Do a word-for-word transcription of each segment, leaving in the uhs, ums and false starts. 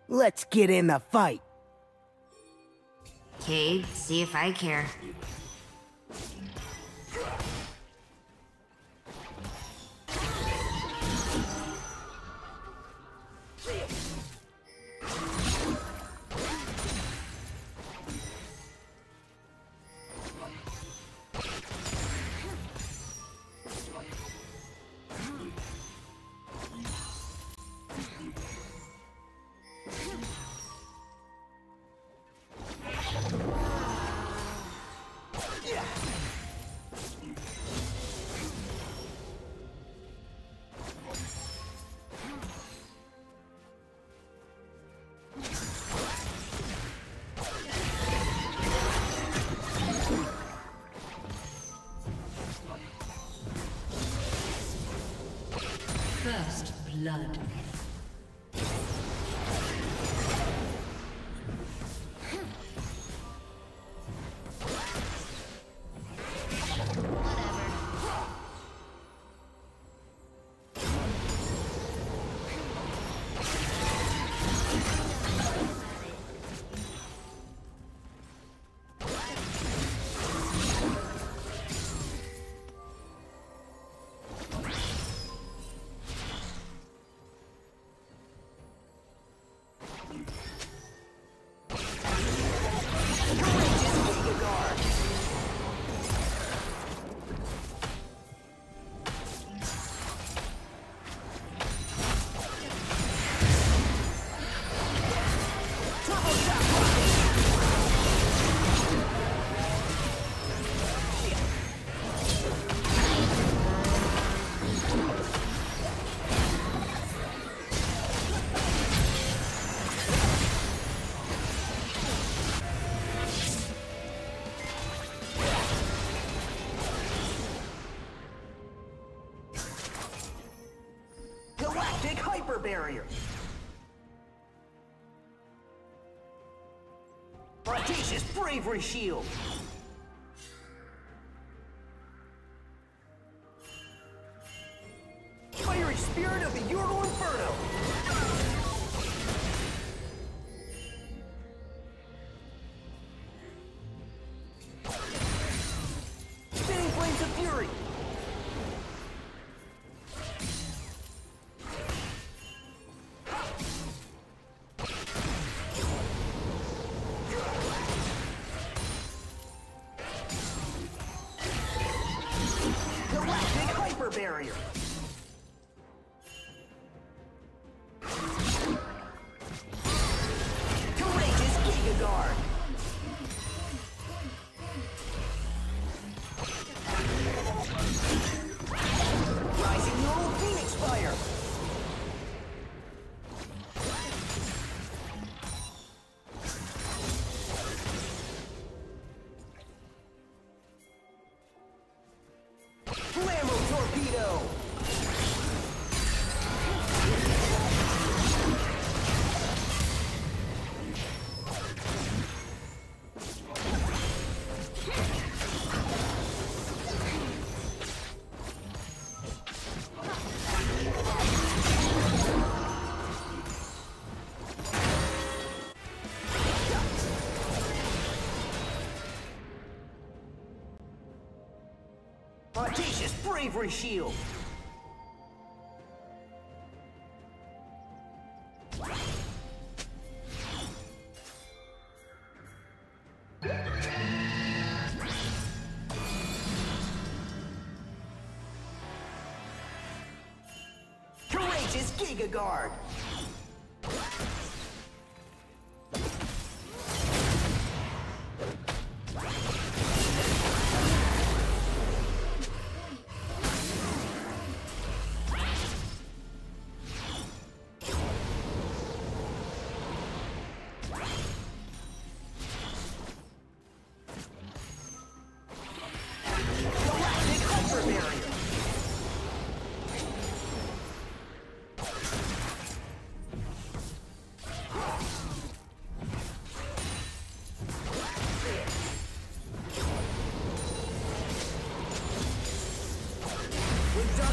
Let's get in the fight. Okay, see if I care. First blood. Barrier. Audacious Bravery Shield. Fiery Spirit of the Euro Inferno. Spinning Flames of Fury. Barrier. Courageous Giga Guard. Rising Neural Phoenix Fire. Torpedo! Audacious Bravery Shield! Courageous Giga Guard!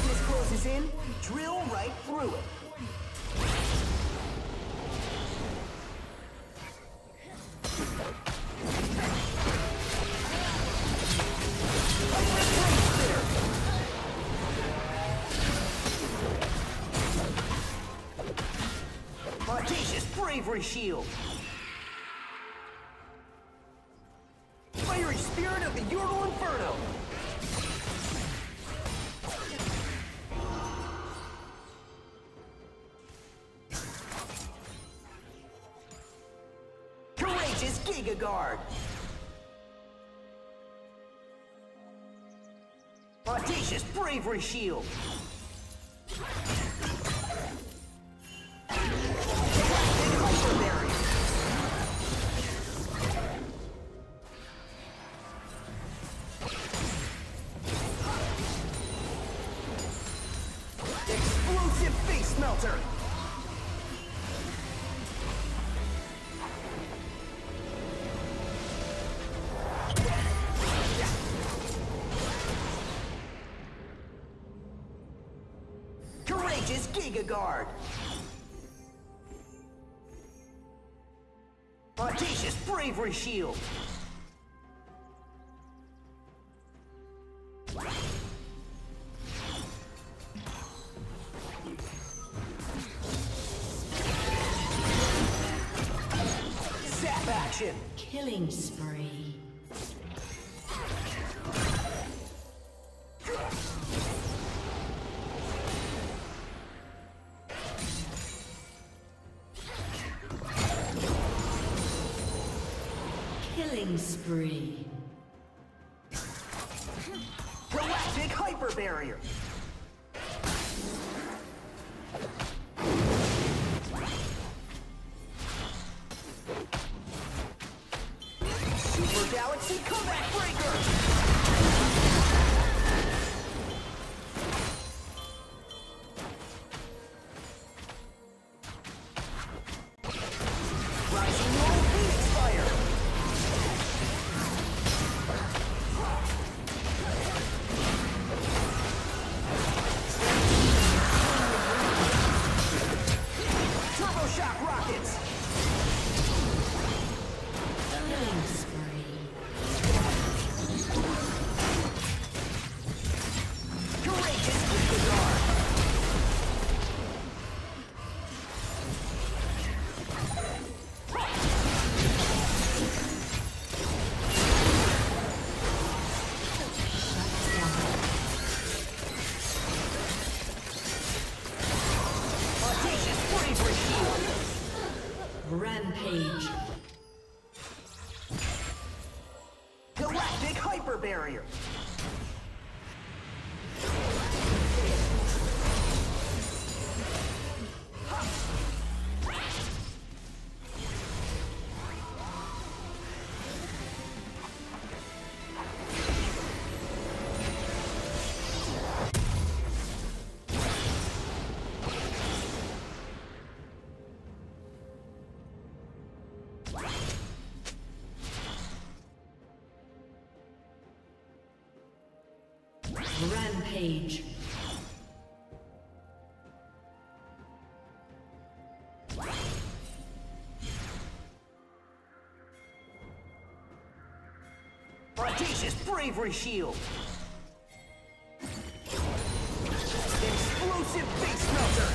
In, drill right through it. Audacious bravery shield. Fiery spirit of the Yordle Inferno. Courageous Giga Guard. Audacious bravery shield. Explosive face melter. Courageous Giga Guard. Audacious bravery shield. Zap action. Killing spree. Killing spree. Galactic hyper barrier. Super Galaxy Comeback Breaker. Rising Roll Phoenix Fire. Turbo Shock Rockets. Killing spree. Courageous Giga Guard. Audacious bravery shield. Rampage. Galactic hyper barrier. Rampage. Audacious bravery shield. Explosive face melter.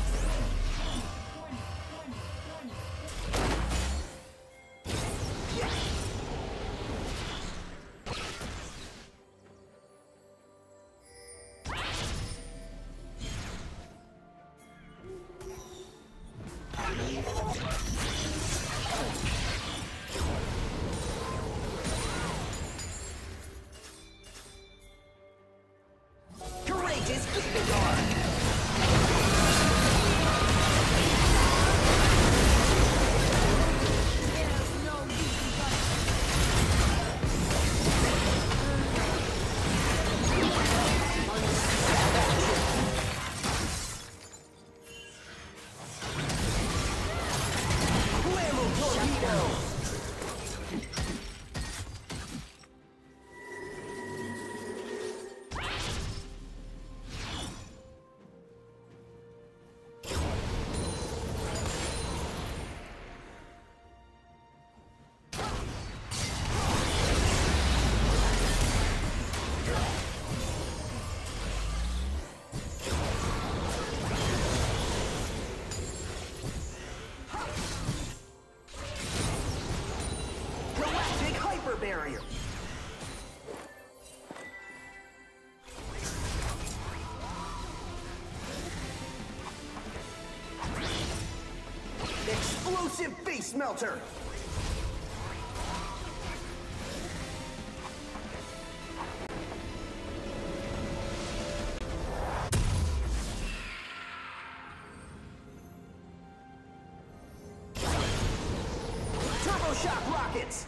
Courageous Giga Guard. Whammo torpedo. barrier. Explosive face melter. Turbo shock rockets.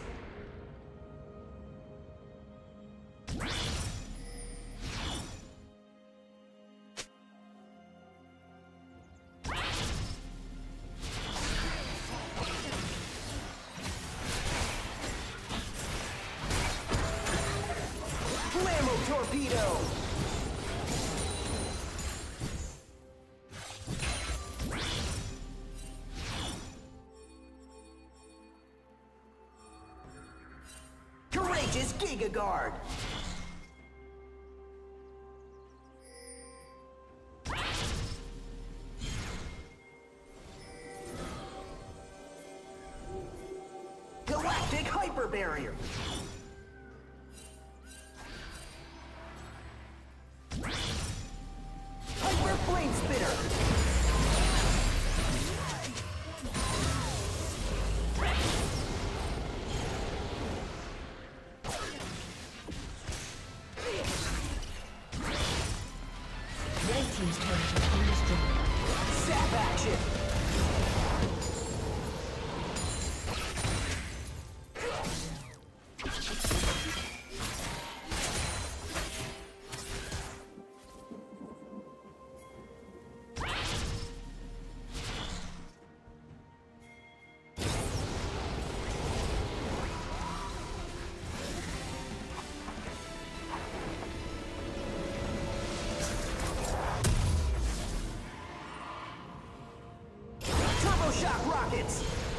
Torpedo! Courageous Giga Guard! Galactic Hyper Barrier! Flame Spinner! Red team's turret has been destroyed. Zap action! Shock rockets!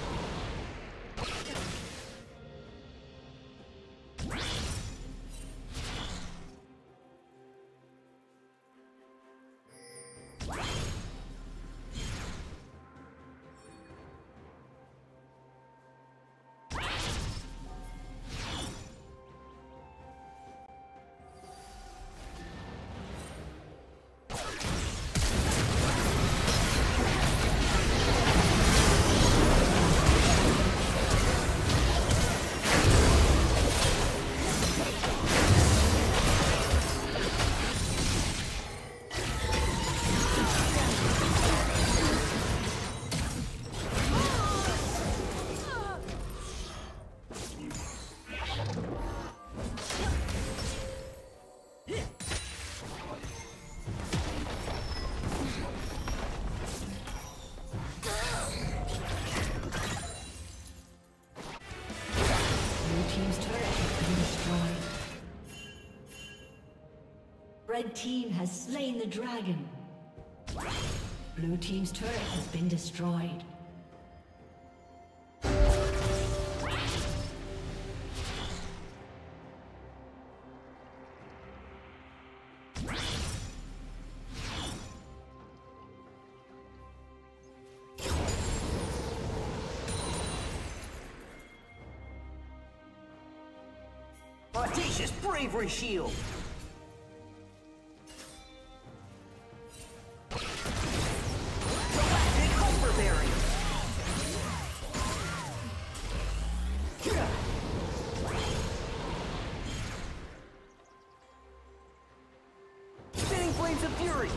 Red team has slain the dragon. Blue team's turret has been destroyed. Audacious Bravery Shield! Galactic Hyper Barrier! Spinning Flames of Fury!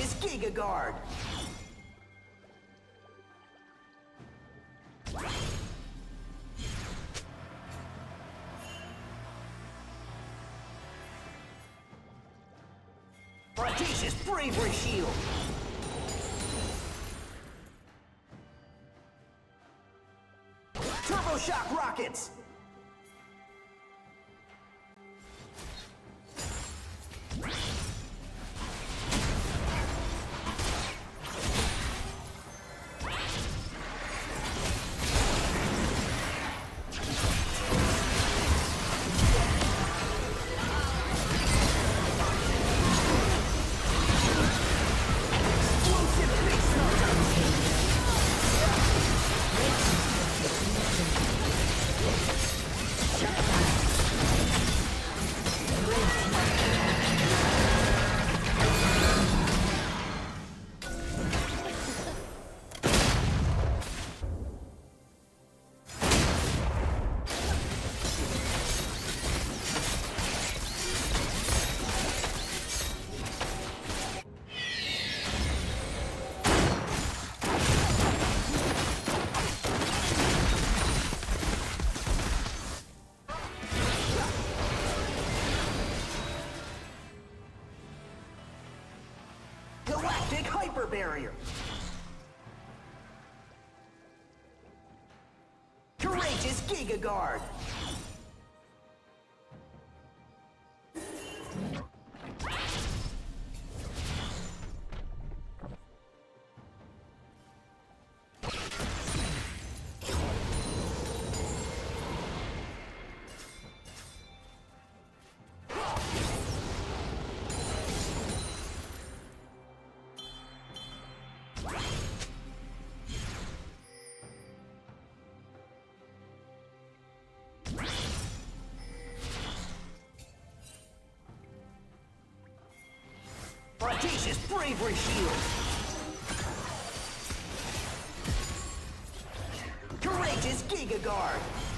Courageous Giga Guard. Audacious Bravery Shield. Turbo Shock Rockets. Galactic Hyper Barrier. Courageous Giga Guard. Audacious Bravery Shield. Courageous Giga Guard.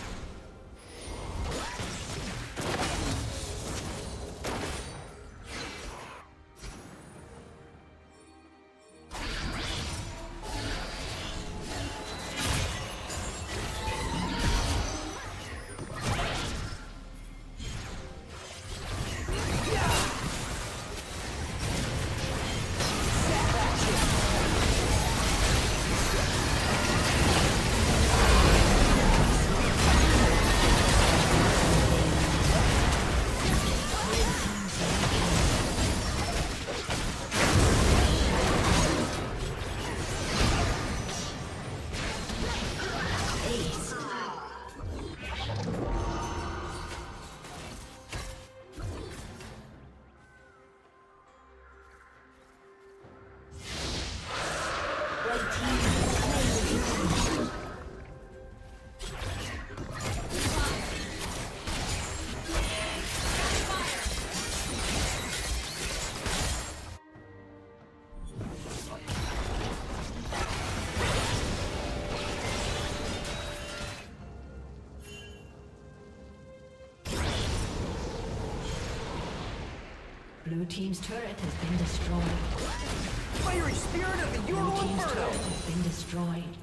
Blue team's turret has been destroyed. Fiery Spirit of the Blue Euro team's Inferno. turret has been destroyed.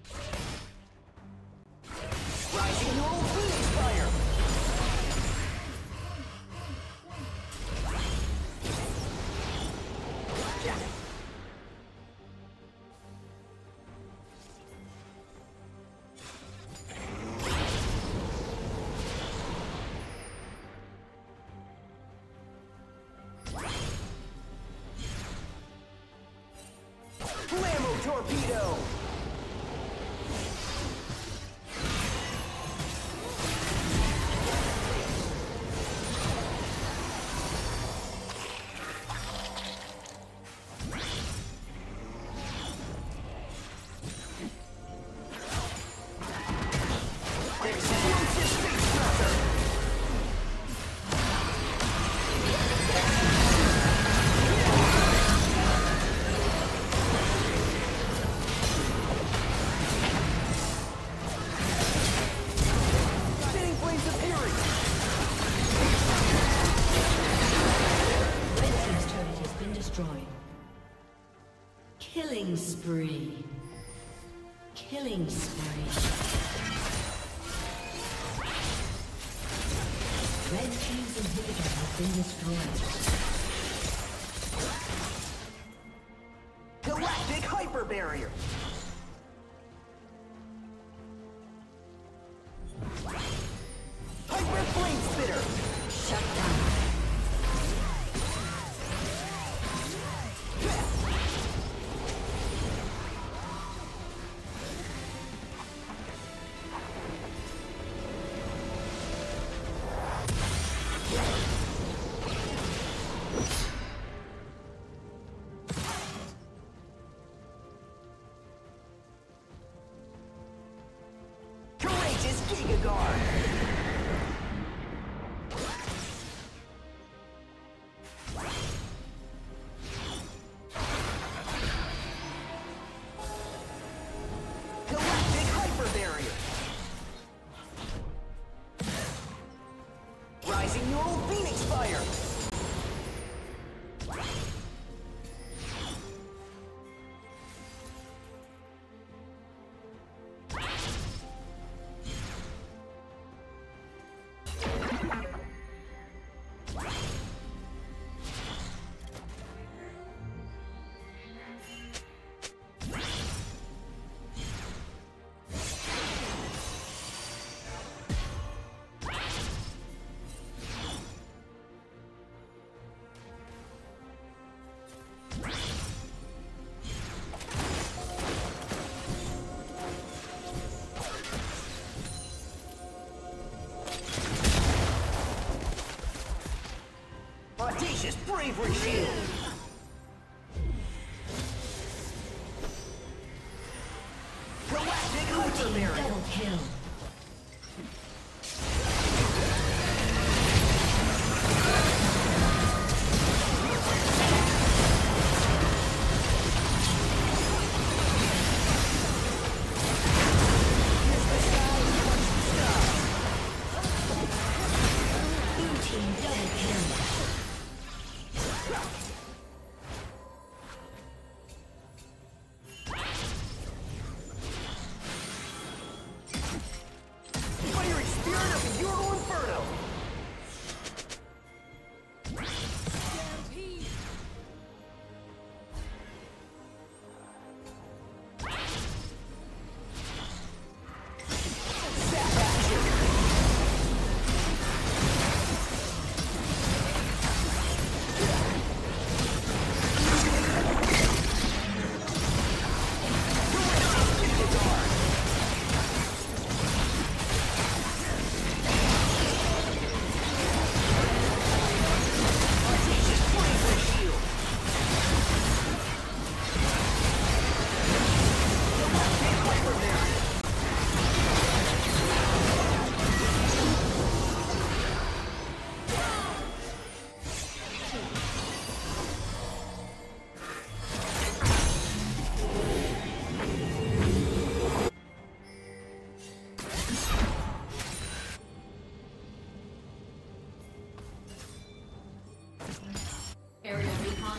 Rising Euro Phoenix Fire. Torpedo! Killing spree. Killing spree. Red team's inhibitor has been destroyed. Galactic hyper barrier. Hyper flame spitter. Shut down. Courageous Giga Guard. Galactic hyper barrier. Rising neural phoenix fire. Audacious bravery shield. Galactic hyper barrier. Double kill. Blue team double kill. Fiery spirit of the Euro Inferno. Zap action. Courageous Giga Guard. Audacious bravery shield. Galactic hyper barrier. Aerial recon.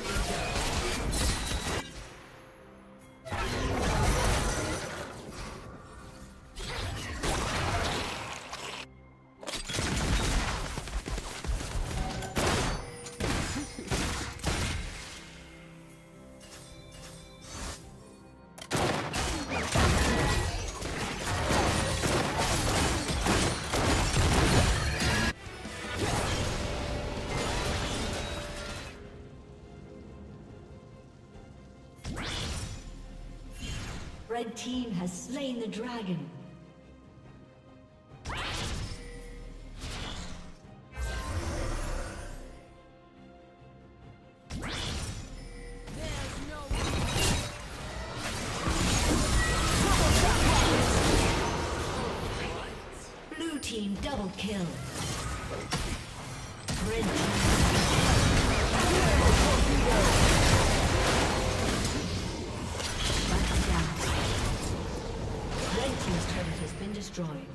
Red team has slain the dragon. Blue team double kill. Red team. Back down. Red team's turret has been destroyed.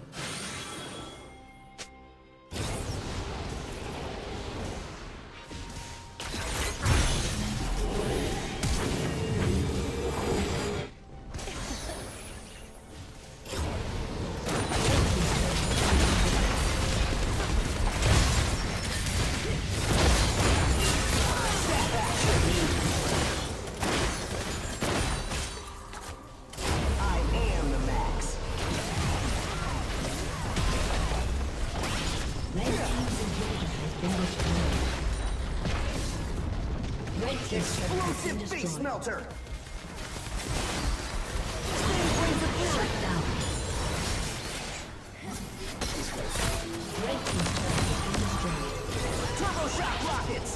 been destroyed. Red team's turret has been Explosive face destroyed. melter. Shut down. Red team's turret has been destroyed. Turbo shock rockets.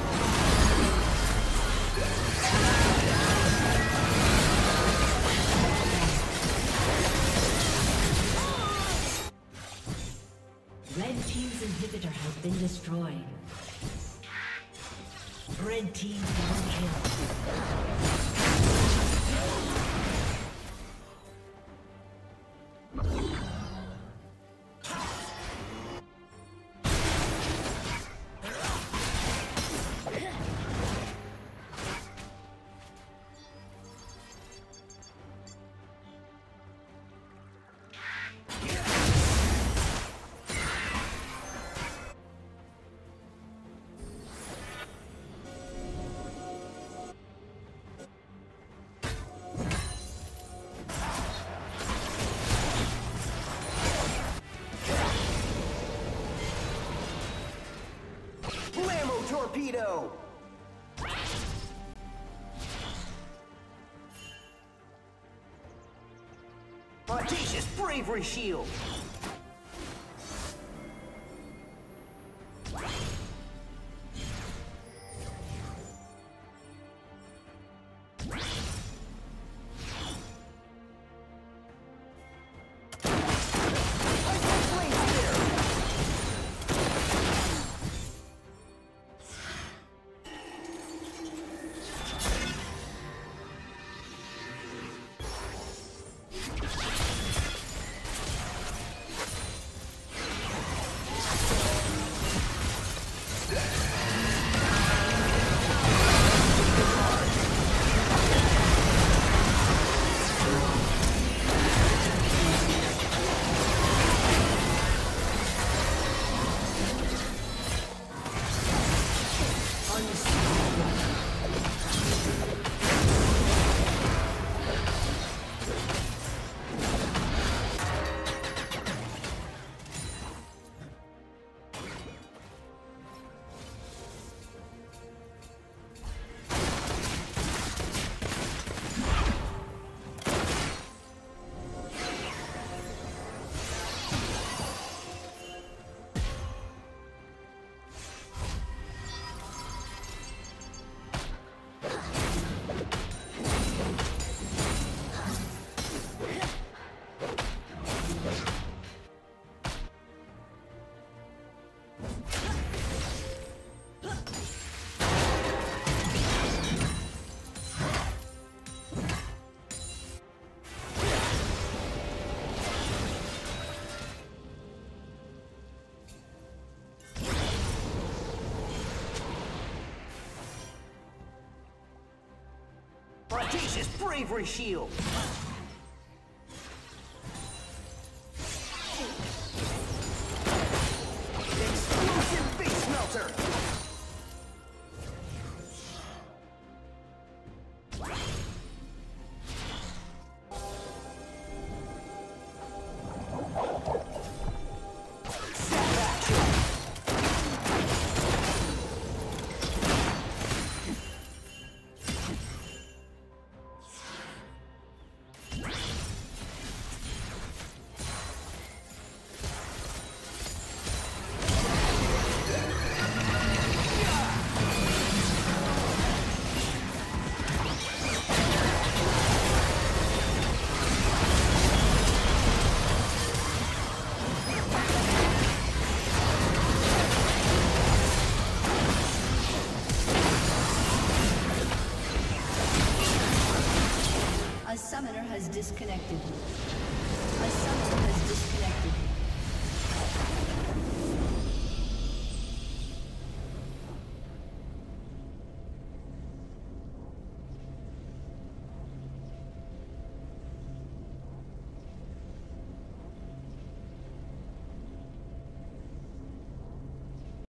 Red team's inhibitor has been destroyed. Red team double kill. Torpedo! Audacious bravery shield! Audacious bravery shield! Explosive face melter! A summoner has disconnected.